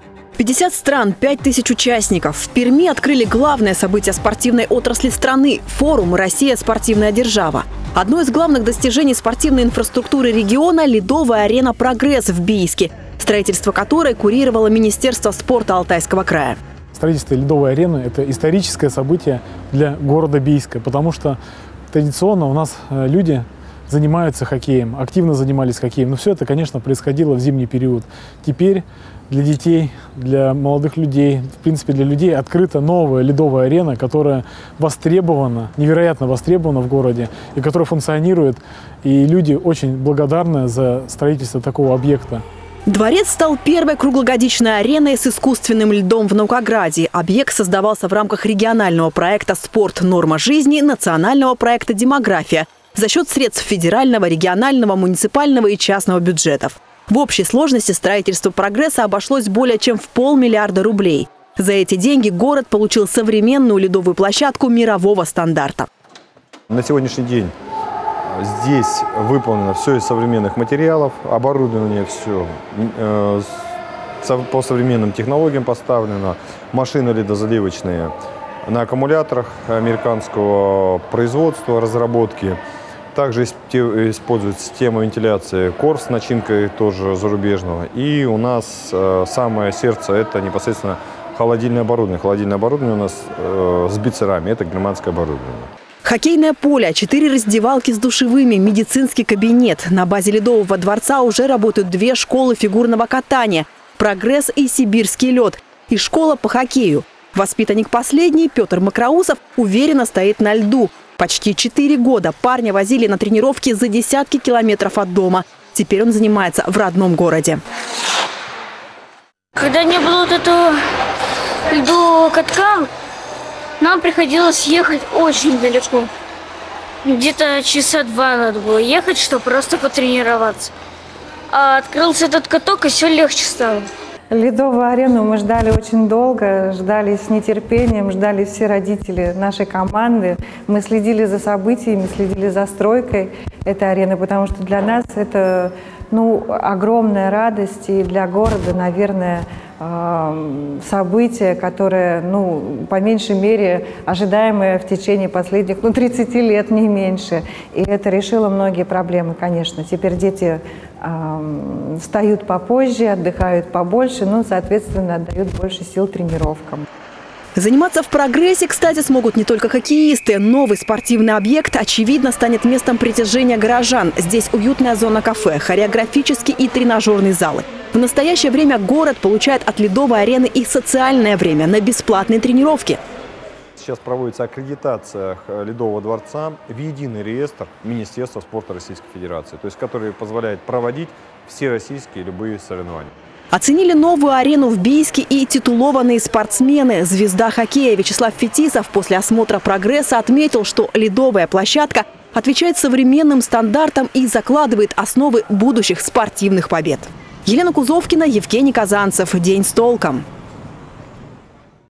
50 стран, 5000 участников. В Перми открыли главное событие спортивной отрасли страны – форум «Россия. Спортивная держава». Одно из главных достижений спортивной инфраструктуры региона – ледовая арена «Прогресс» в Бийске, строительство которой курировало Министерство спорта Алтайского края. Строительство ледовой арены – это историческое событие для города Бийска, потому что традиционно у нас люди занимаются хоккеем, активно занимались хоккеем. Но все это, конечно, происходило в зимний период. Теперь для детей, для молодых людей, в принципе, для людей открыта новая ледовая арена, которая востребована, невероятно востребована в городе и которая функционирует. И люди очень благодарны за строительство такого объекта. Дворец стал первой круглогодичной ареной с искусственным льдом в Наукограде. Объект создавался в рамках регионального проекта «Спорт. Норма жизни», национального проекта «Демография» за счет средств федерального, регионального, муниципального и частного бюджетов. В общей сложности строительство «Прогресса» обошлось более чем в 500 миллиарда рублей. За эти деньги город получил современную ледовую площадку мирового стандарта. На сегодняшний день здесь выполнено все из современных материалов, оборудование все по современным технологиям поставлено, машины ледозаливочные на аккумуляторах американского производства, разработки. Также используется система вентиляции КОР с начинкой тоже зарубежного. И у нас самое сердце – это непосредственно холодильное оборудование. Холодильное оборудование у нас с бицерами – это германское оборудование. Хоккейное поле, 4 раздевалки с душевыми, медицинский кабинет. На базе Ледового дворца уже работают 2 школы фигурного катания – «Прогресс» и «Сибирский лед», и школа по хоккею. Воспитанник последний, Петр Макроусов, уверенно стоит на льду. Почти 4 года парня возили на тренировки за десятки километров от дома. Теперь он занимается в родном городе. Когда не было вот этого льдового катка, нам приходилось ехать очень далеко. Где-то часа 2 надо было ехать, чтобы просто потренироваться. А открылся этот каток, и все легче стало. Ледовую арену мы ждали очень долго, ждали с нетерпением, ждали все родители нашей команды. Мы следили за событиями, следили за стройкой этой арены, потому что для нас это огромная радость, и для города, наверное, событие, которое, по меньшей мере, ожидаемое в течение последних 30 лет, не меньше. И это решило многие проблемы, конечно. Теперь дети встают попозже, отдыхают побольше, соответственно, отдают больше сил тренировкам. Заниматься в «Прогрессе», кстати, смогут не только хоккеисты. Новый спортивный объект, очевидно, станет местом притяжения горожан. Здесь уютная зона кафе, хореографический и тренажерный залы. В настоящее время город получает от ледовой арены и социальное время на бесплатные тренировки. Сейчас проводится аккредитация Ледового дворца в единый реестр Министерства спорта Российской Федерации, то есть который позволяет проводить все российские любые соревнования. Оценили новую арену в Бийске и титулованные спортсмены. Звезда хоккея Вячеслав Фетисов после осмотра «Прогресса» отметил, что ледовая площадка отвечает современным стандартам и закладывает основы будущих спортивных побед. Елена Кузовкина, Евгений Казанцев. День с толком.